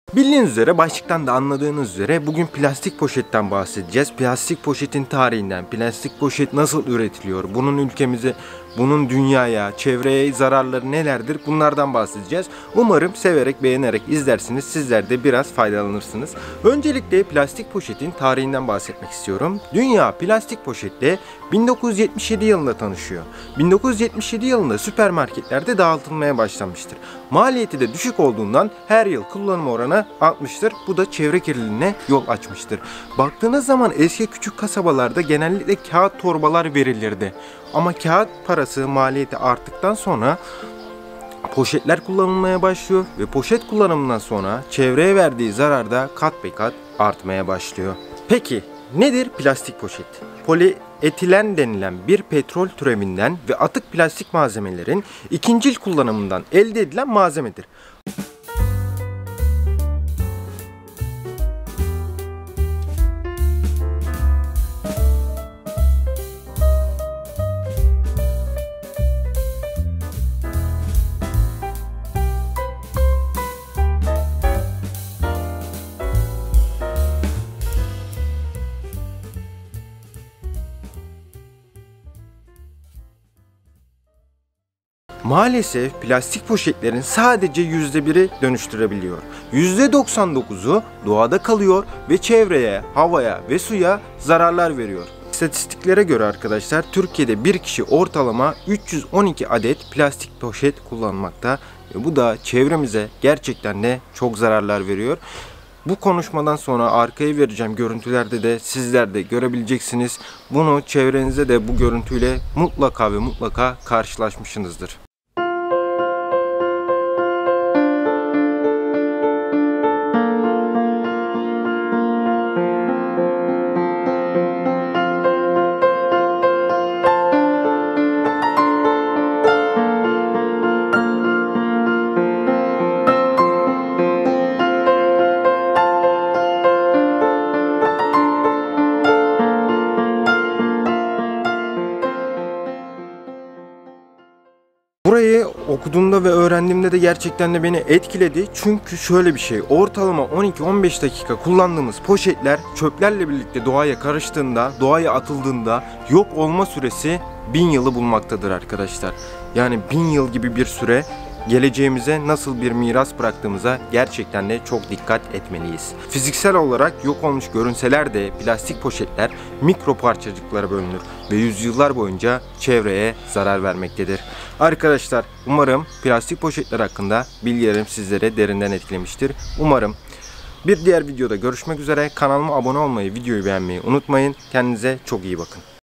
Bildiğiniz üzere, başlıktan da anladığınız üzere bugün plastik poşetten bahsedeceğiz. Plastik poşetin tarihinden, plastik poşet nasıl üretiliyor, bunun ülkemize, bunun dünyaya, çevreye zararları nelerdir, bunlardan bahsedeceğiz. Umarım severek, beğenerek izlersiniz, sizler de biraz faydalanırsınız. Öncelikle plastik poşetin tarihinden bahsetmek istiyorum. Dünya plastik poşetle 1977 yılında tanışıyor. 1977 yılında süpermarketlerde dağıtılmaya başlanmıştır. Maliyeti de düşük olduğundan her yıl kullanım oranı artmıştır. Bu da çevre kirliliğine yol açmıştır. Baktığınız zaman eski küçük kasabalarda genellikle kağıt torbalar verilirdi. Ama kağıt parası maliyeti arttıktan sonra poşetler kullanılmaya başlıyor ve poşet kullanımından sonra çevreye verdiği zarar da kat be kat artmaya başlıyor. Peki nedir plastik poşet? Polietilen denilen bir petrol türevinden ve atık plastik malzemelerin ikincil kullanımından elde edilen malzemedir. Maalesef plastik poşetlerin sadece %1'i dönüştürebiliyor. %99'u doğada kalıyor ve çevreye, havaya ve suya zararlar veriyor. İstatistiklere göre arkadaşlar, Türkiye'de bir kişi ortalama 312 adet plastik poşet kullanmakta. Bu da çevremize gerçekten de çok zararlar veriyor. Bu konuşmadan sonra arkaya vereceğim görüntülerde de sizler de görebileceksiniz. Bunu çevrenize de bu görüntüyle mutlaka ve mutlaka karşılaşmışsınızdır. Burayı okuduğumda ve öğrendiğimde de gerçekten de beni etkiledi. Çünkü şöyle bir şey, ortalama 12-15 dakika kullandığımız poşetler çöplerle birlikte doğaya karıştığında, doğaya atıldığında yok olma süresi 1000 yılı bulmaktadır arkadaşlar. Yani 1000 yıl gibi bir süre, geleceğimize nasıl bir miras bıraktığımıza gerçekten de çok dikkat etmeliyiz. Fiziksel olarak yok olmuş görünseler de plastik poşetler mikro parçacıklara bölünür ve yüzyıllar boyunca çevreye zarar vermektedir. Arkadaşlar, umarım plastik poşetler hakkında bilgilerim sizlere derinden etkilemiştir. Umarım bir diğer videoda görüşmek üzere. Kanalıma abone olmayı, videoyu beğenmeyi unutmayın. Kendinize çok iyi bakın.